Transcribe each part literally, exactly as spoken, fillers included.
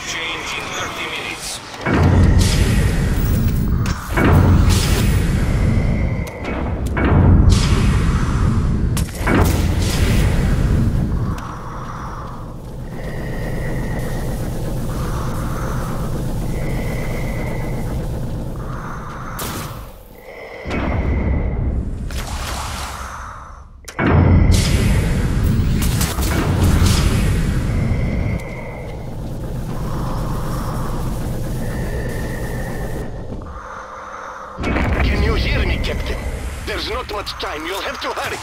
exchange in thirty minutes. There's not much time. You'll have to hurry.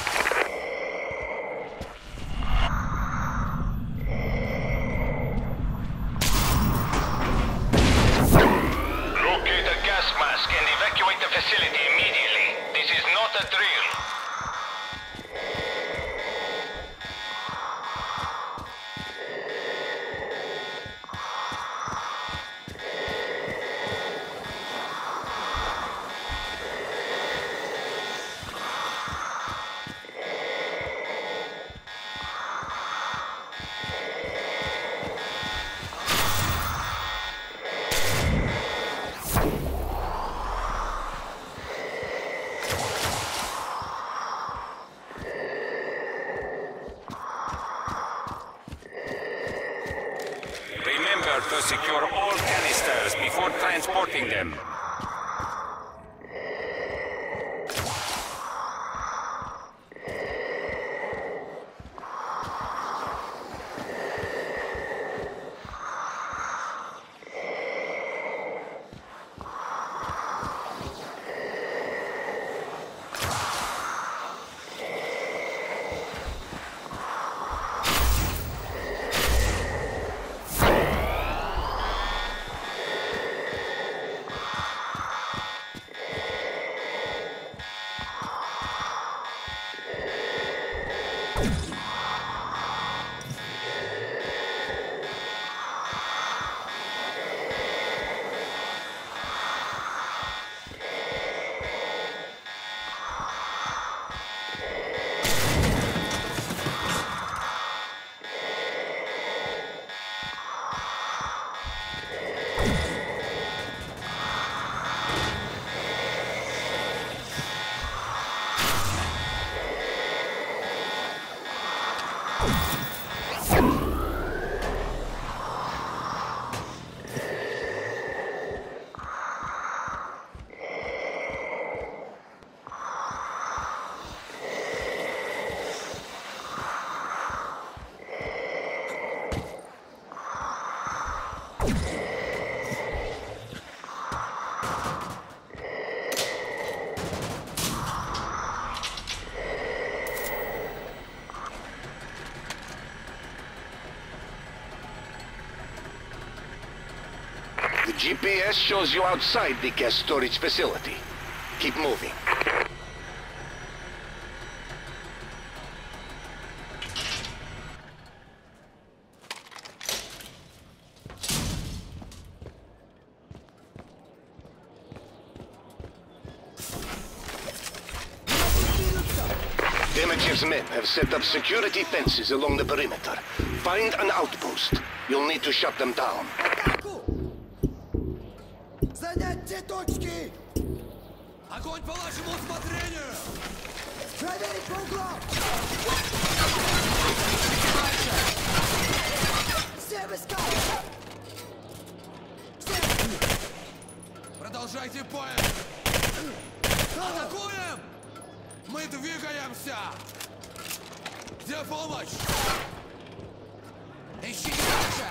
Locate a gas mask and evacuate the facility immediately. This is not a drill. Remember to secure all canisters before transporting them. The G P S shows you outside the gas storage facility. Keep moving. Damage's men have set up security fences along the perimeter. Find an outpost. You'll need to shut them down. Занять те точки! Огонь по вашему усмотрению! Проверить по углам! Все в искать! Продолжайте поиск! Атакуем! Мы двигаемся! Где помощь? Ищите дальше!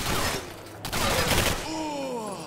Ух!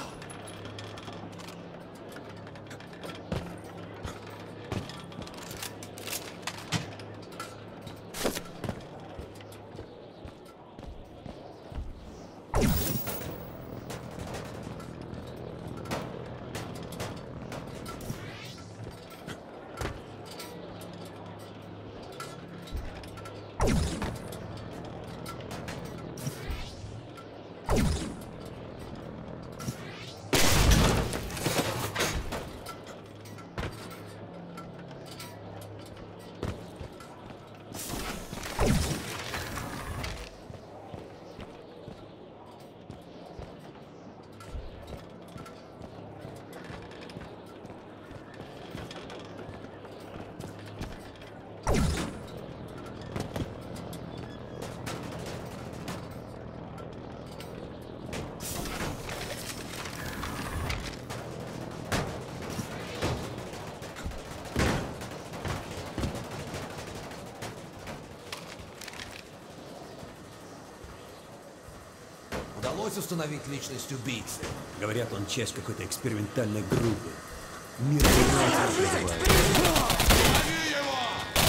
Удалось установить личность убийцы. Говорят, он часть какой-то экспериментальной группы. Мир называют. Лови его!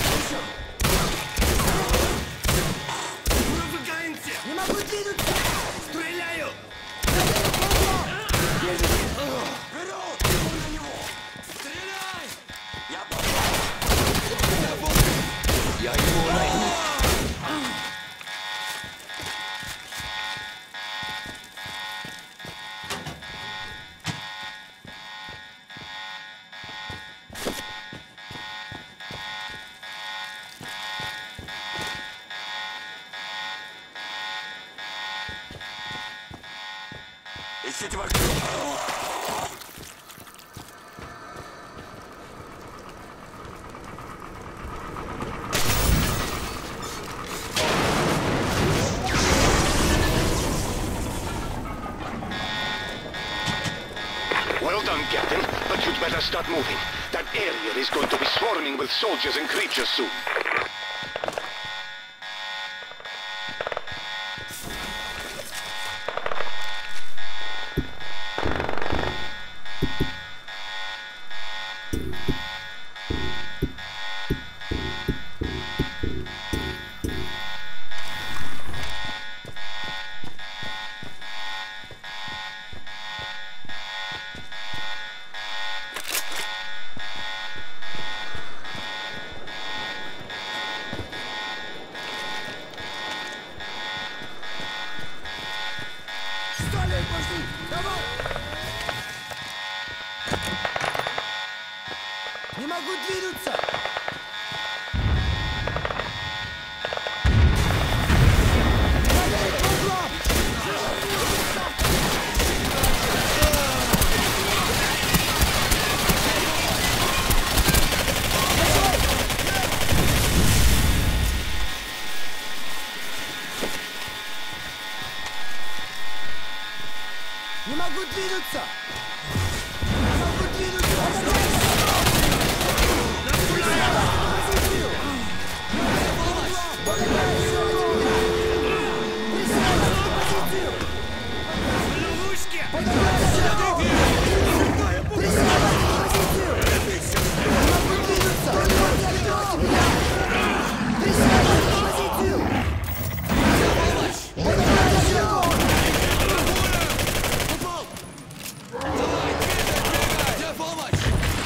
Не могу двинуться! Стреляю! Стреляй! Я его найду. Ищите вокруг! Well done, Captain, but you'd better start moving. That area is going to be swarming with soldiers and creatures soon. Стали, пошли! Давай! Не могу двинуться! Не могу двинуться! Не могу двинуться! Где помощь?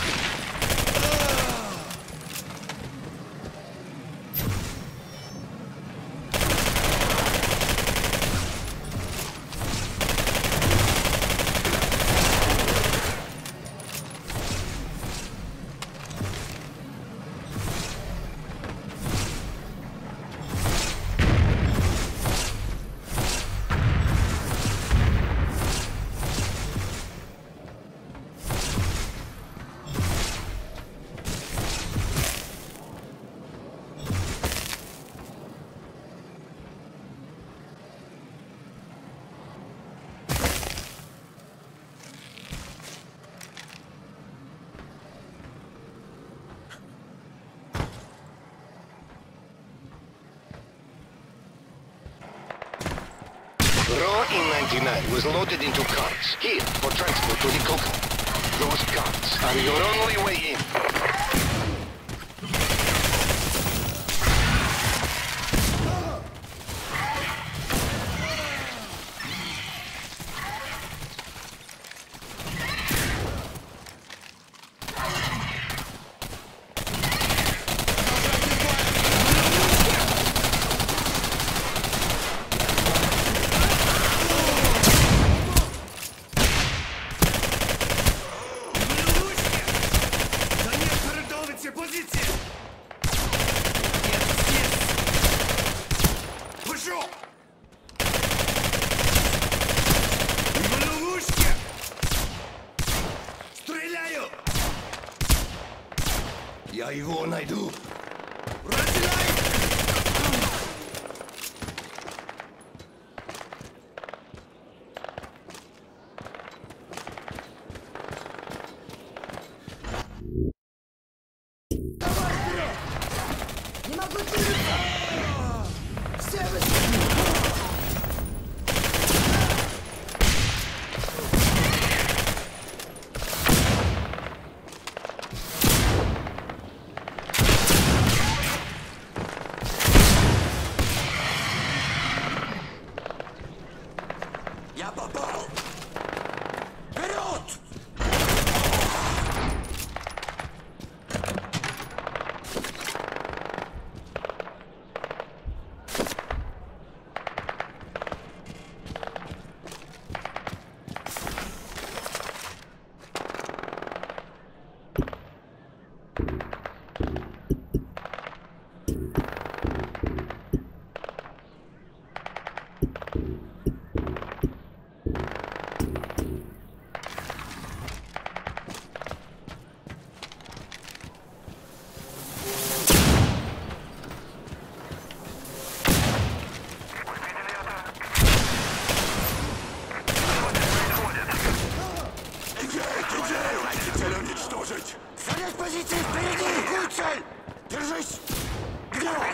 Raw E ninety-nine was loaded into carts, here for transport to the Coca. Those carts are your only way in. Я его найду. Не могу двинуться! Все вы... Занять позиции впереди! Какую цель? Держись! Где он?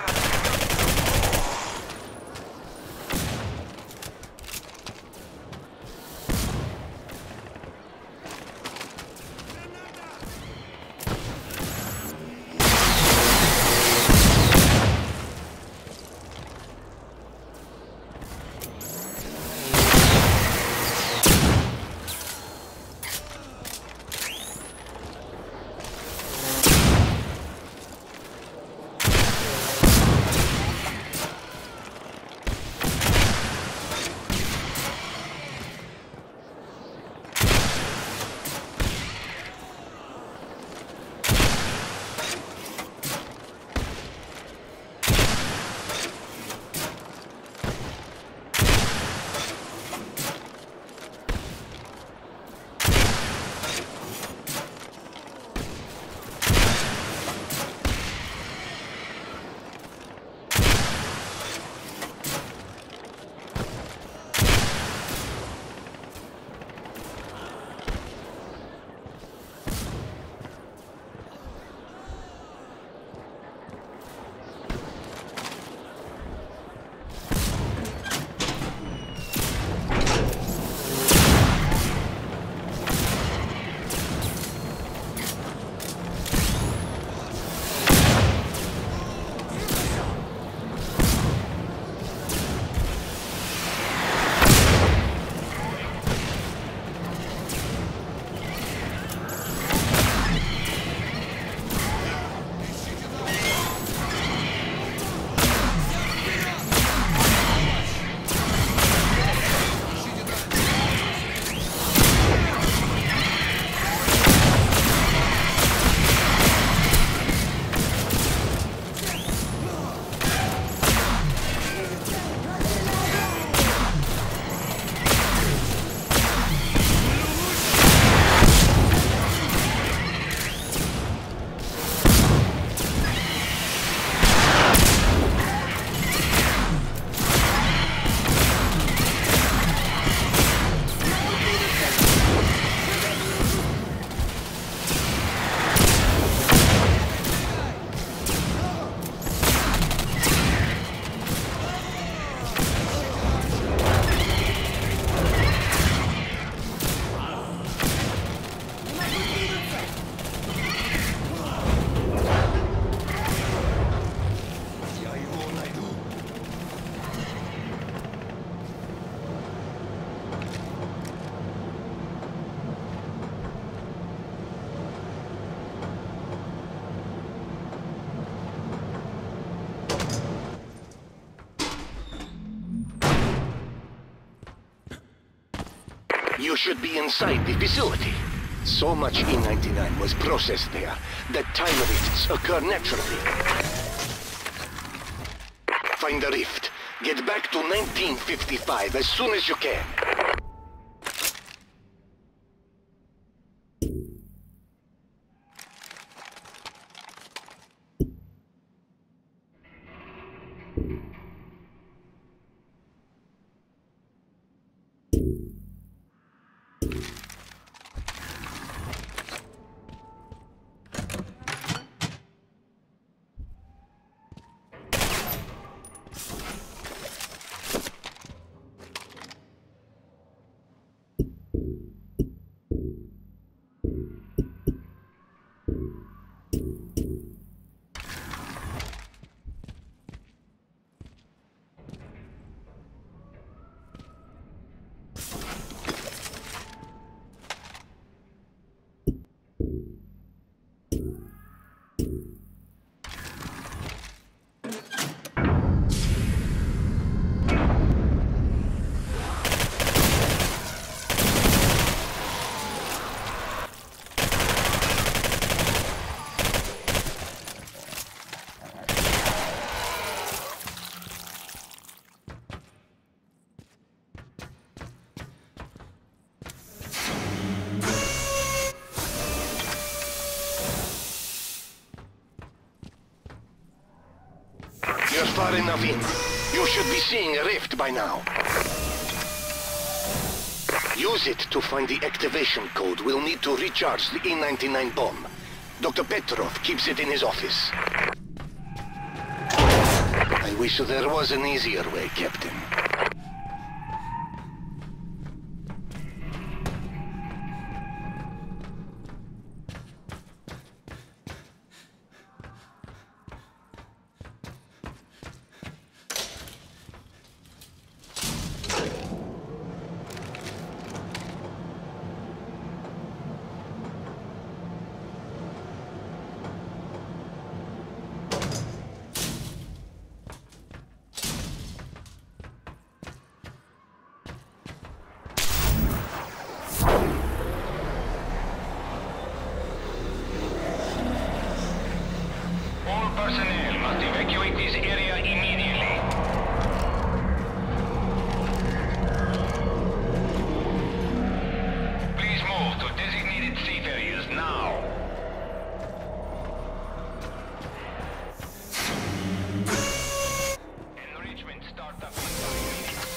You should be inside the facility. So much E ninety-nine was processed there that time rifts occur naturally. Find the rift. Get back to nineteen fifty-five as soon as you can. far enough in. You should be seeing a rift by now. Use it to find the activation code. We'll need to recharge the E ninety-nine bomb. Doctor Petrov keeps it in his office. I wish there was an easier way, Captain. Personnel must evacuate this area immediately. Please move to designated safe areas now. Enrichment startup in five minutes.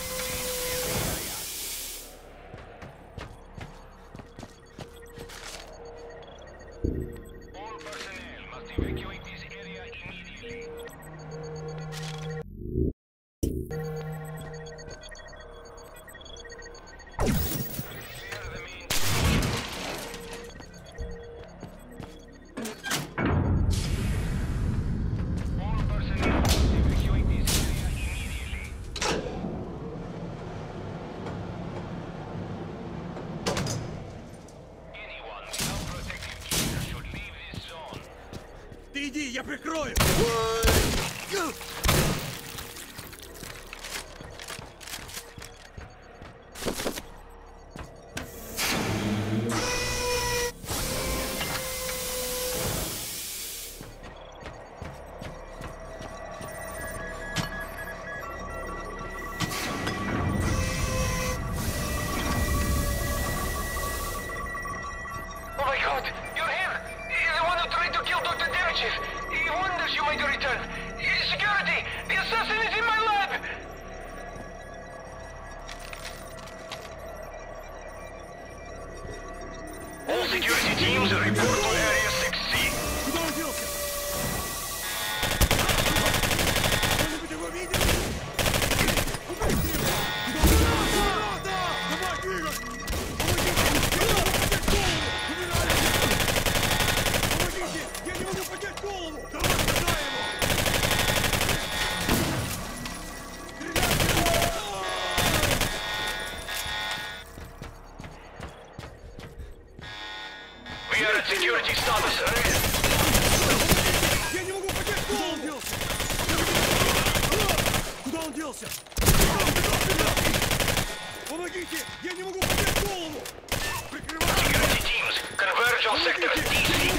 All personnel must evacuate this area immediately. Clear the main. All personnel must evacuate this area immediately. Anyone without protective gear should leave this zone. Ты иди, я прикрою! Oh my God! You're here! The one who tried to kill Doctor Derechev! He wonders you made a return! Security! The assassin is in my lab! All security teams report to Area six C. Куда он делся? Кто-нибудь его видел? Убейте его! Куда он делся? Давай, двигай! Помогите! Я не могу поднять голову! Давай, хватай его! We are at security status. Я не могу поднять голову! Куда он делся? Помогите! Я не могу поднять голову! Прикрывай! Security teams, converge on sector D six.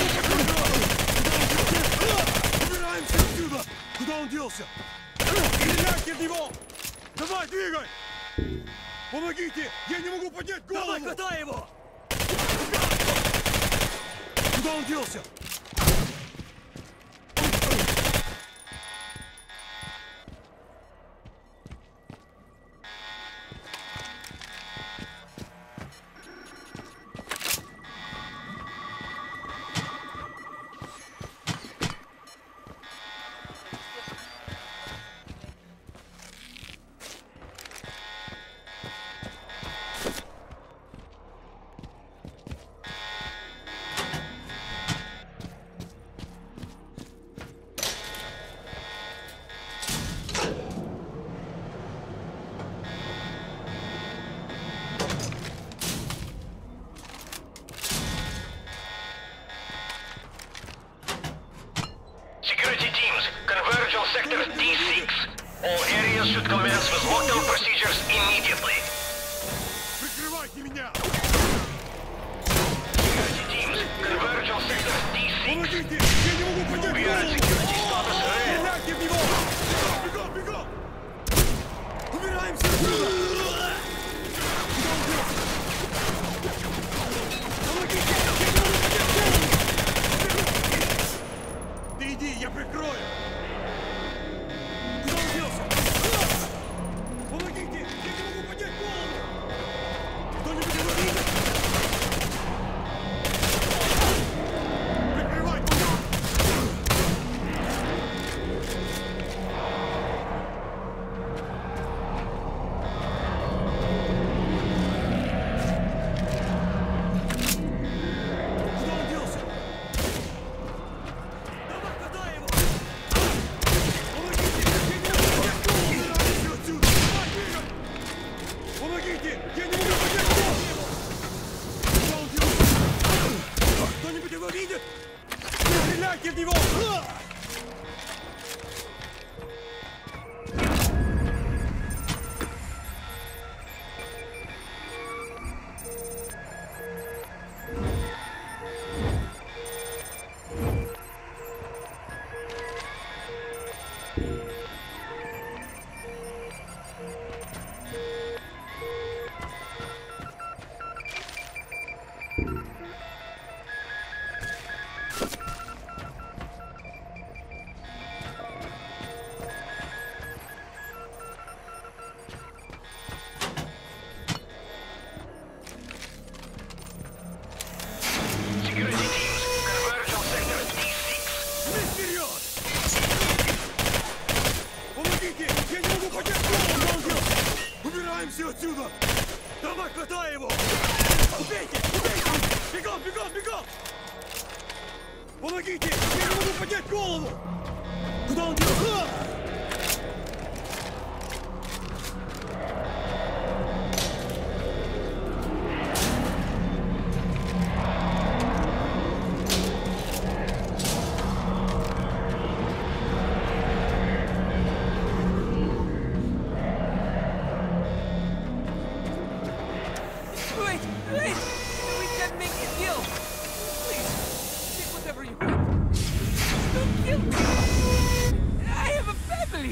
Убираемся отсюда! Куда он делся? Стреляйте в него! Давай, двигай! Помогите! Я не могу поднять голову! Давай, хватай его! Куда он делся? Security teams, converge on sector D six. All areas should commence with lockdown procedures immediately. Прикрывайте меня! Security teams, converge on sector D six. Помогите! Я не могу поднять We are at голову! security status red. Стреляйте в него! Бегом, бегом! Убираемся отсюда! Куда он делся? Помогите! Я не могу поднять голову! Ты иди, я прикрою! Куда отсюда! Давай, хватай его! Убейте! Убейте! Бегом, бегом, бегом! Помогите! Я не могу поднять голову! Куда он делся? Wait! Wait! We can't make a deal! Please, take whatever you want. Don't kill me! I have a family!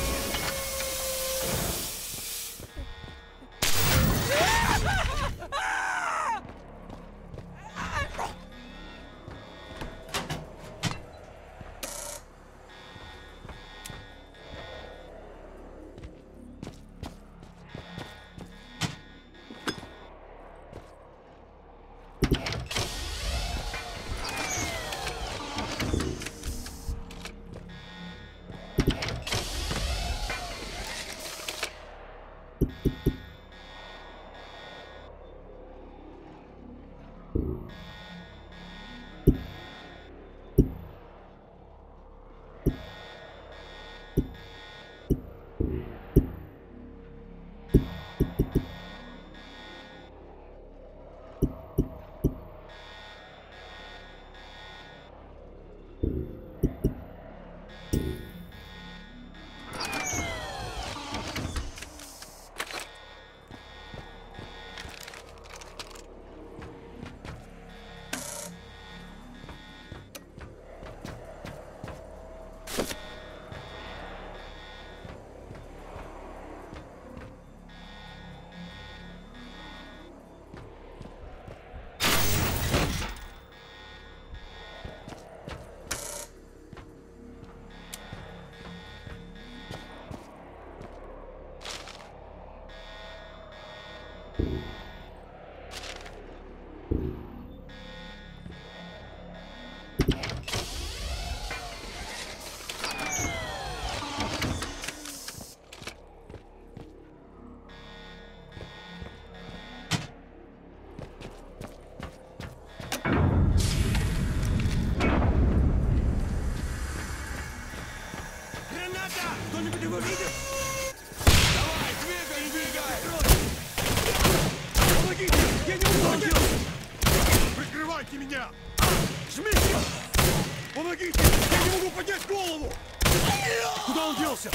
Кто-нибудь его видит? Давай, двигай, двигай! Помогите! Я не могу! Прикрывайте меня! Жмите! Помогите! Я не могу поднять голову! Куда он делся?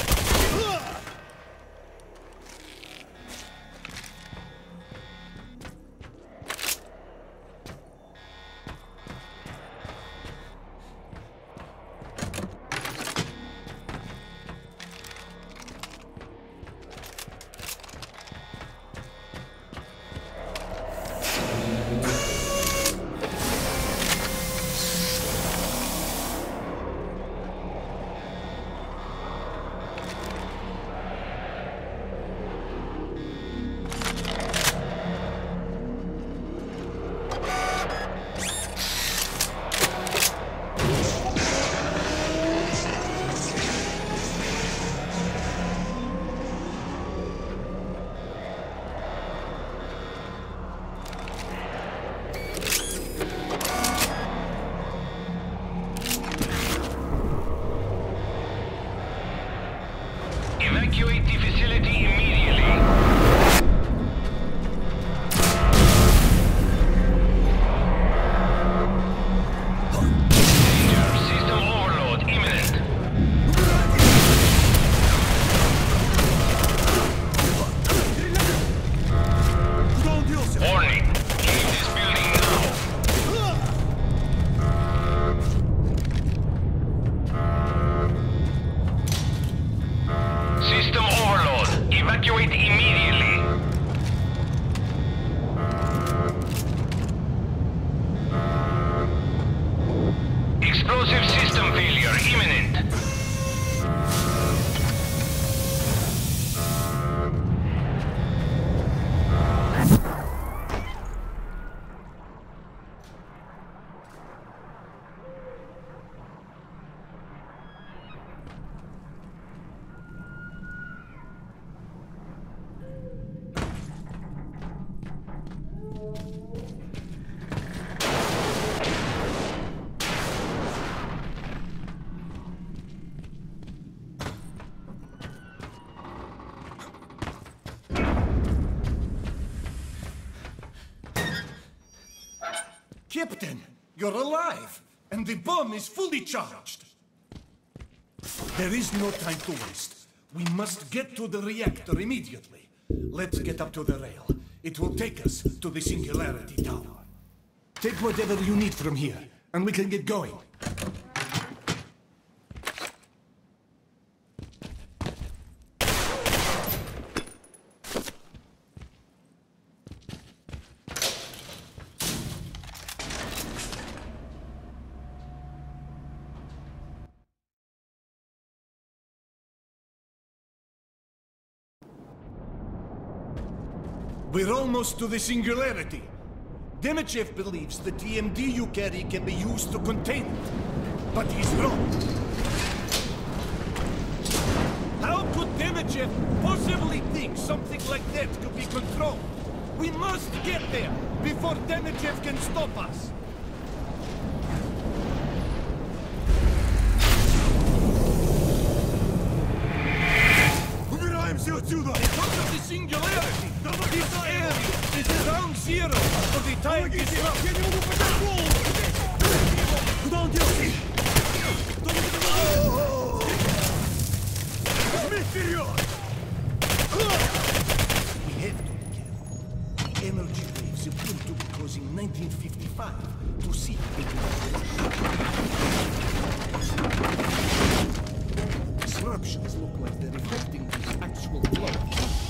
Evacuate the facility immediately. Danger. System overload imminent. Куда он делся? Warning. Leave this building now. System overload. Evacuate immediately. Explosive system failure imminent. Captain, you're alive, and the bomb is fully charged. There is no time to waste. We must get to the reactor immediately. Let's get up to the rail. It will take us to the Singularity Tower. Take whatever you need from here, and we can get going. We're almost to the Singularity. Demichev believes the T M D you carry can be used to contain it. But he's wrong. How could Demichev possibly think something like that could be controlled? We must get there before Demichev can stop us. Убираемся отсюда! Because of the Singularity! This area is ground zero for the time Помогите! disrupt. Я не могу поднять голову! Куда он делся? Кто-нибудь его... Возьми вперед! We have to be careful. The energy waves appear to be causing nineteen fifty-five to see disruptions look like they're reflecting the actual flow.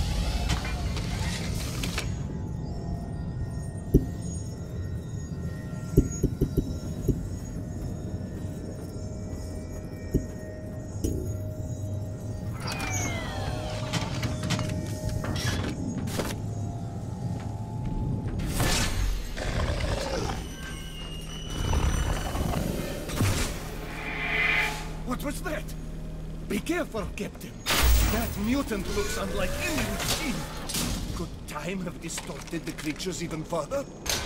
What was that? Be careful, Captain. That mutant looks unlike any we've seen. Could time have distorted the creatures even further?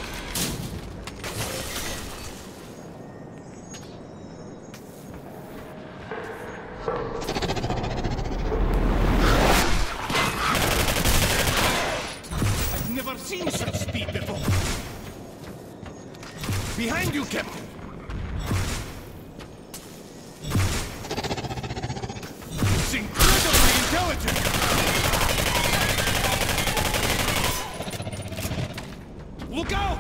I've never seen such speed before. Behind you, Captain. It's incredibly intelligent! Look out!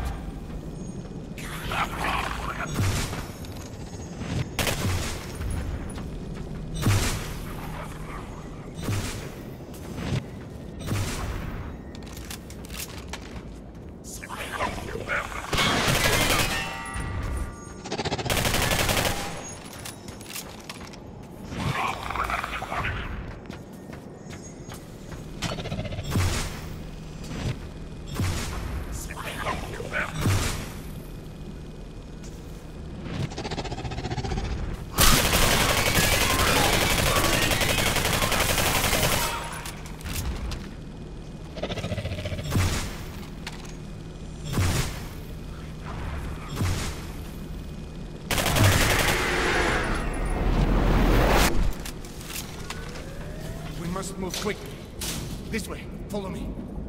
Must move quickly. This way. Follow me.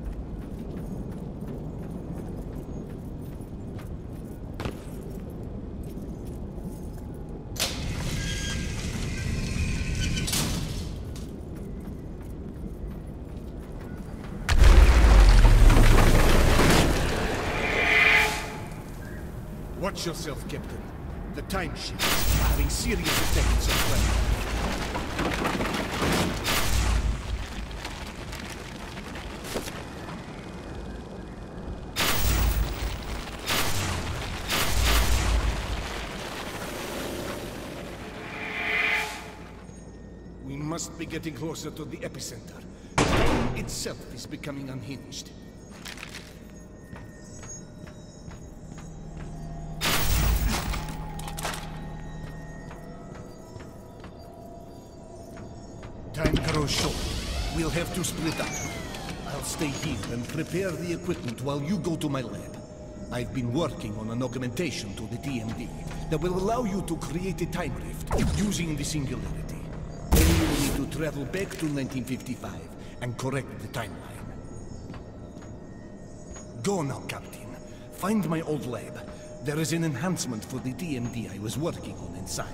Watch yourself, Captain. The time shift is having serious effects on weapons. We must be getting closer to the epicenter. Time itself is becoming unhinged. Time grows short. We'll have to split up. I'll stay here and prepare the equipment while you go to my lab. I've been working on an augmentation to the T M D that will allow you to create a time rift using the Singularity. Then you will need to travel back to nineteen fifty-five and correct the timeline. Go now, Captain. Find my old lab. There is an enhancement for the T M D I was working on inside.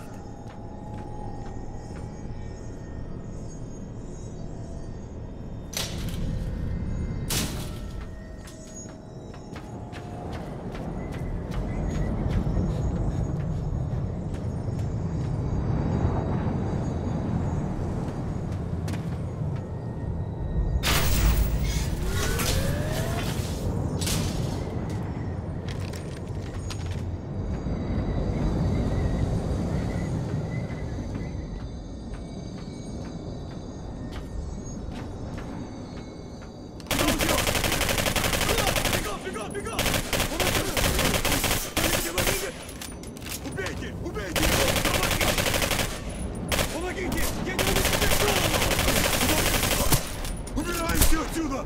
Убейте! Убейте его! Помогите! Я не могу поднять голову! Убираемся отсюда!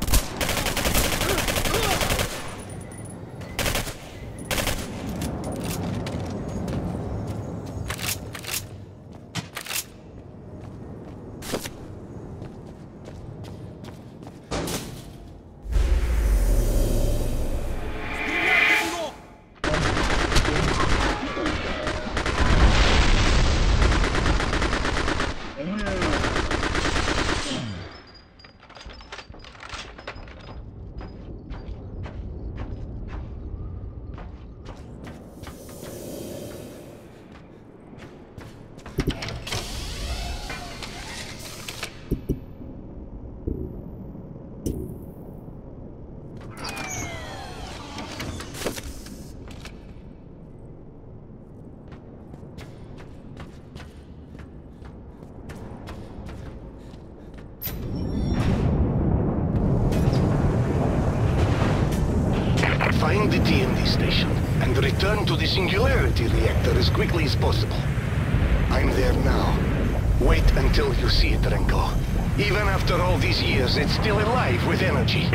Find the T M D station and return to the Singularity Reactor as quickly as possible. I'm there now. Wait until you see it, Renko. Even after all these years, it's still alive with energy.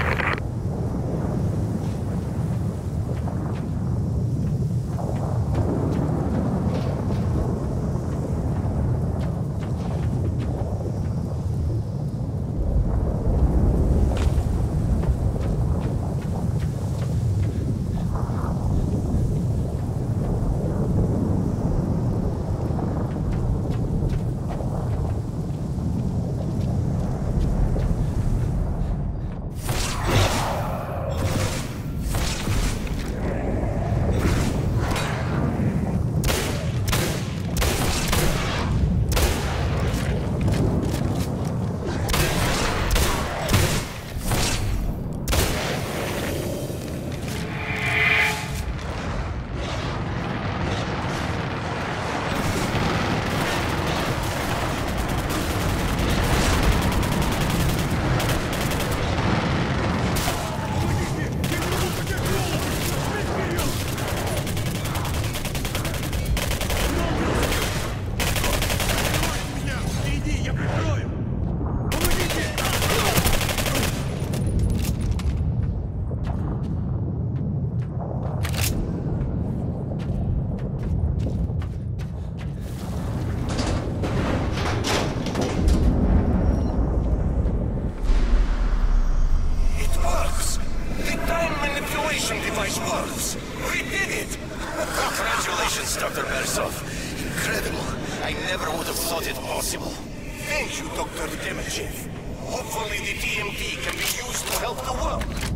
Device works. We did it! Congratulations, Doctor Bersov. Incredible. I never would have thought it possible. Thank you, Doctor Demechev. Hopefully the T M D can be used to help the world.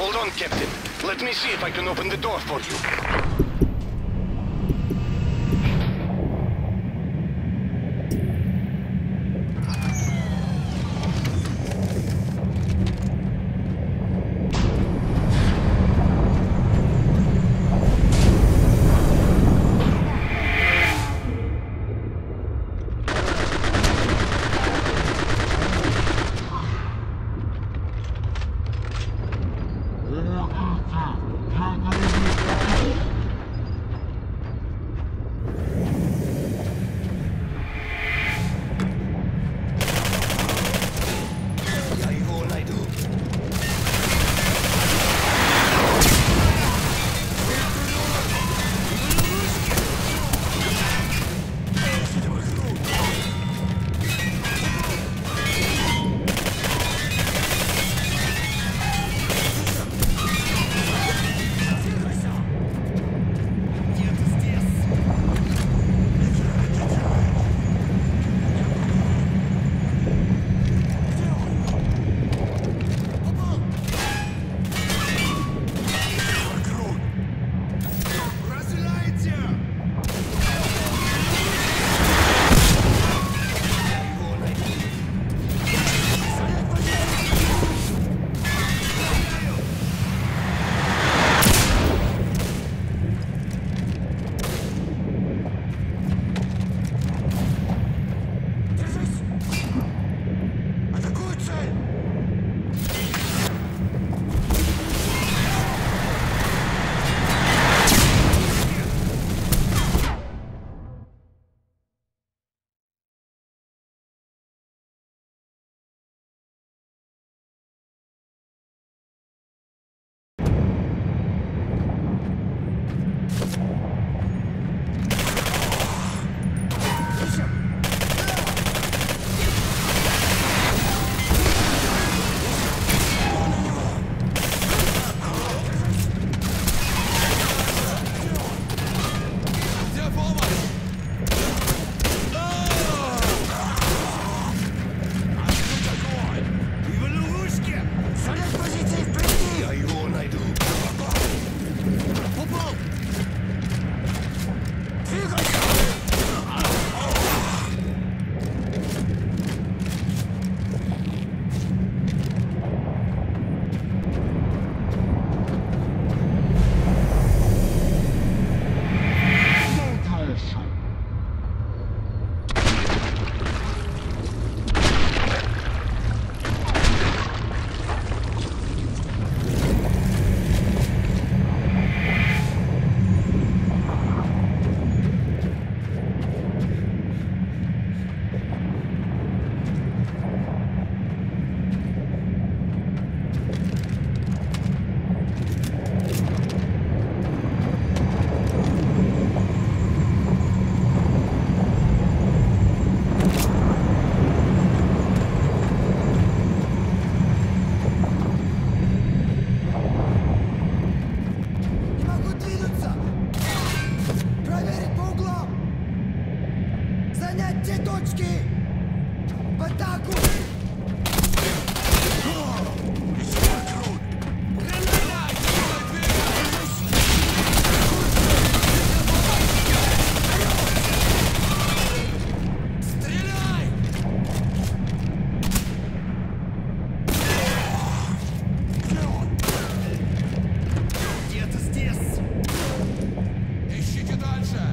Hold on, Captain. Let me see if I can open the door for you.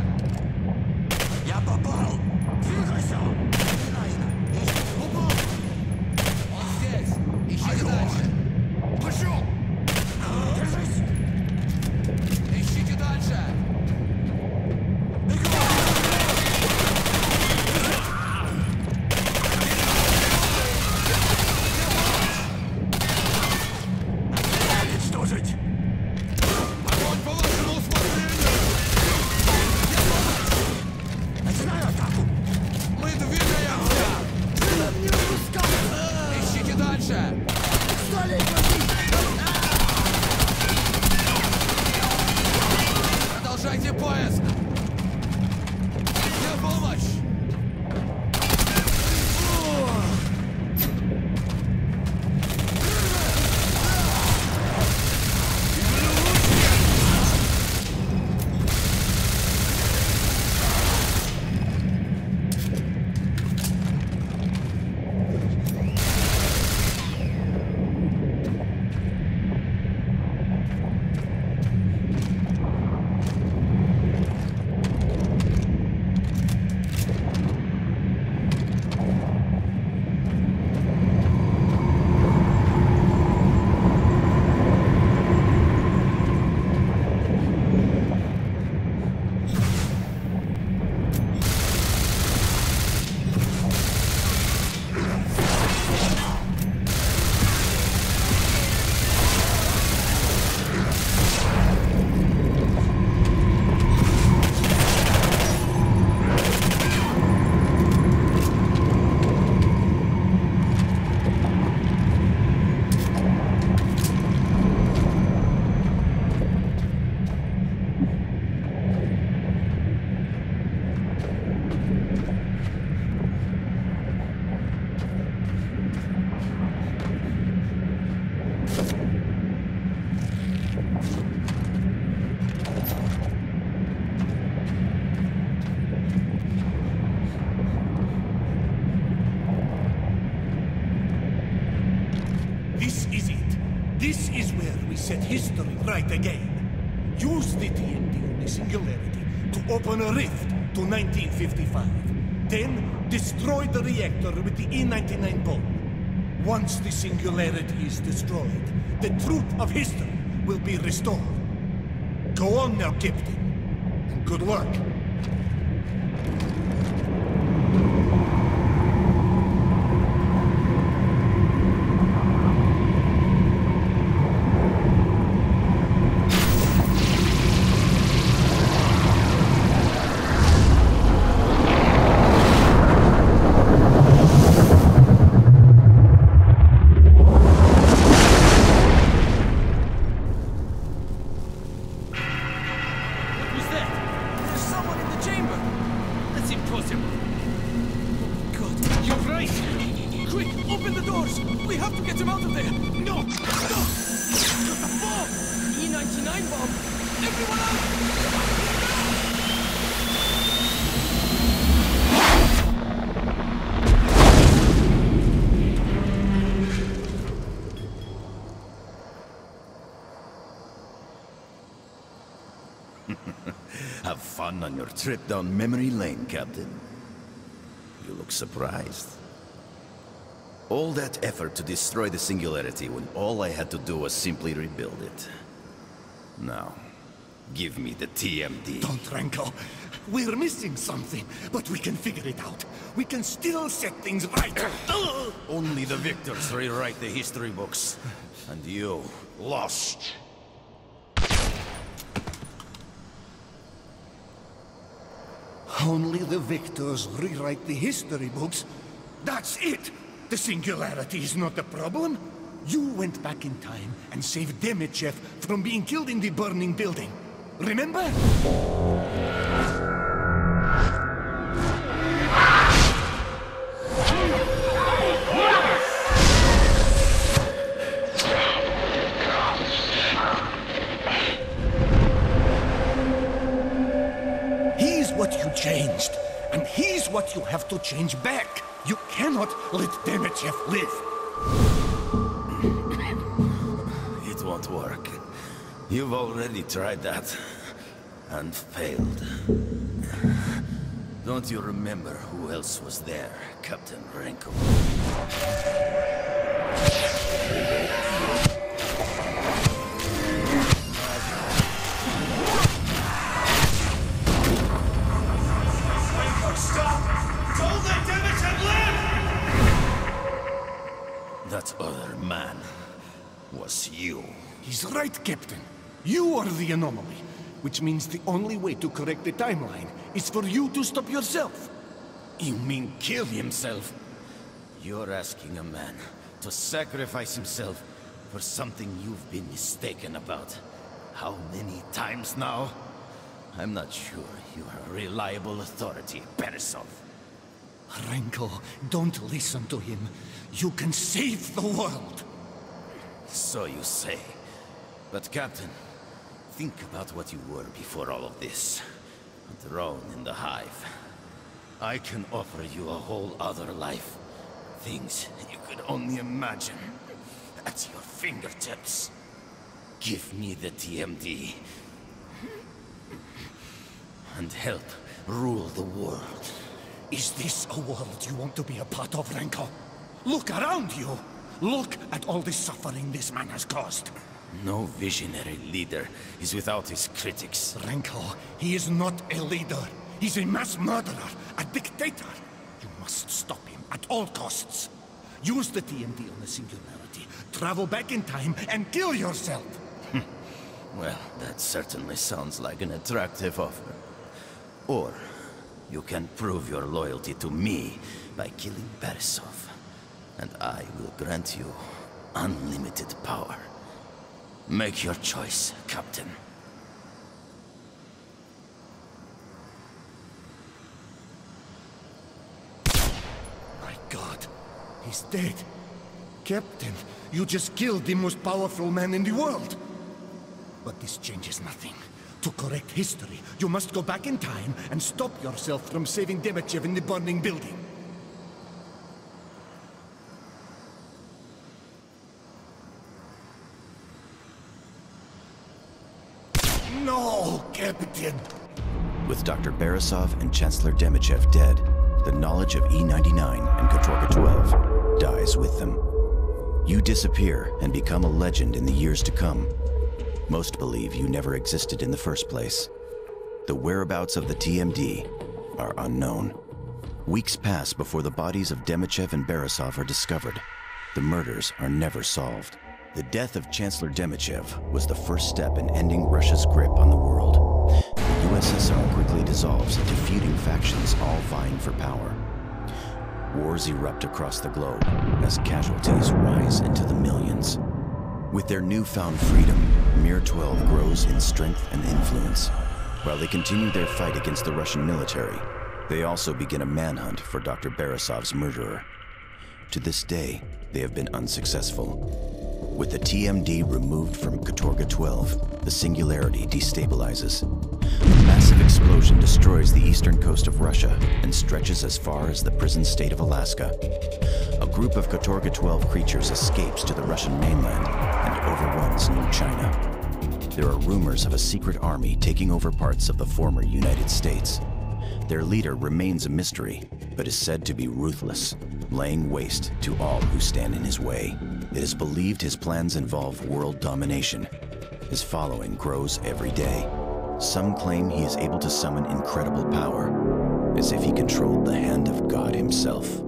Я попал! Двигайся! Попал! set history right again. Use the T M D on the Singularity to open a rift to nineteen fifty-five. Then, destroy the reactor with the E ninety-nine bomb. Once the Singularity is destroyed, the truth of history will be restored. Go on now, Captain. And good luck. Have fun on your trip down memory lane, Captain. You look surprised. All that effort to destroy the Singularity when all I had to do was simply rebuild it. Now, give me the T M D. Don't, Renko. We're missing something, but we can figure it out. We can still set things right. Only the victors rewrite the history books. And you lost. Only the victors rewrite the history books. That's it! The Singularity is not the problem. You went back in time and saved Demichev from being killed in the burning building. Remember? He's what you changed, and he's what you have to change back. You cannot let Demichev live. It won't work. You've already tried that, and failed. Don't you remember who else was there, Captain Renko? That other man was you. He's right, Captain. You are the anomaly, which means the only way to correct the timeline is for you to stop yourself. You mean kill himself? You're asking a man to sacrifice himself for something you've been mistaken about. How many times now? I'm not sure you are a reliable authority, Beresov. Renko, don't listen to him. You can save the world. So you say. But Captain, think about what you were before all of this. A drone in the hive. I can offer you a whole other life. Things you could only imagine. At your fingertips. Give me the T M D. And help rule the world. Is this a world you want to be a part of, Renko? Look around you! Look at all the suffering this man has caused. No visionary leader is without his critics. Renko, he is not a leader. He's a mass murderer, a dictator. You must stop him at all costs. Use the T M D on the Singularity, travel back in time, and kill yourself. Well, that certainly sounds like an attractive offer. Or you can prove your loyalty to me by killing Beresov. And I will grant you unlimited power. Make your choice, Captain. My God, he's dead. Captain, you just killed the most powerful man in the world. But this changes nothing. To correct history, you must go back in time and stop yourself from saving Demichev in the burning building. Captain. With Doctor Beresov and Chancellor Demichev dead, the knowledge of E ninety-nine and Katorga twelve dies with them. You disappear and become a legend in the years to come. Most believe you never existed in the first place. The whereabouts of the T M D are unknown. Weeks pass before the bodies of Demichev and Beresov are discovered. The murders are never solved. The death of Chancellor Demichev was the first step in ending Russia's grip on the world. The U S S R quickly dissolves into feuding factions all vying for power. Wars erupt across the globe as casualties rise into the millions. With their newfound freedom, Mir twelve grows in strength and influence. While they continue their fight against the Russian military, they also begin a manhunt for Doctor Beresov's murderer. To this day, they have been unsuccessful. With the T M D removed from Katorga twelve, the Singularity destabilizes. A massive explosion destroys the eastern coast of Russia and stretches as far as the prison state of Alaska. A group of Katorga twelve creatures escapes to the Russian mainland and overruns New China. There are rumors of a secret army taking over parts of the former United States. Their leader remains a mystery, but is said to be ruthless, laying waste to all who stand in his way. It is believed his plans involve world domination. His following grows every day. Some claim he is able to summon incredible power, as if he controlled the hand of God himself.